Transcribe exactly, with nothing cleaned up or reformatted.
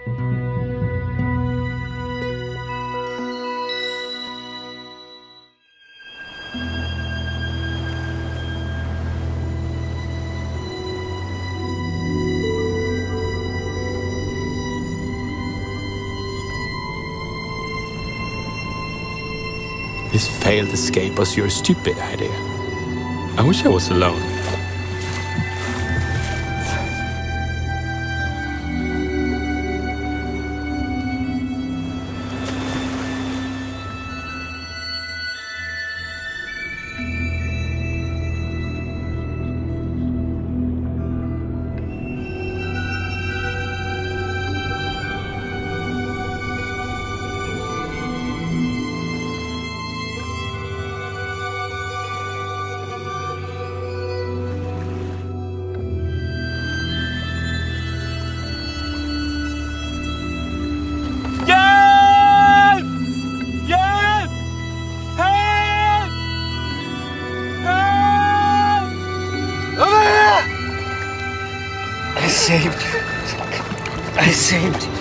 This failed escape was your stupid idea. I wish I was alone. I saved you. I saved you.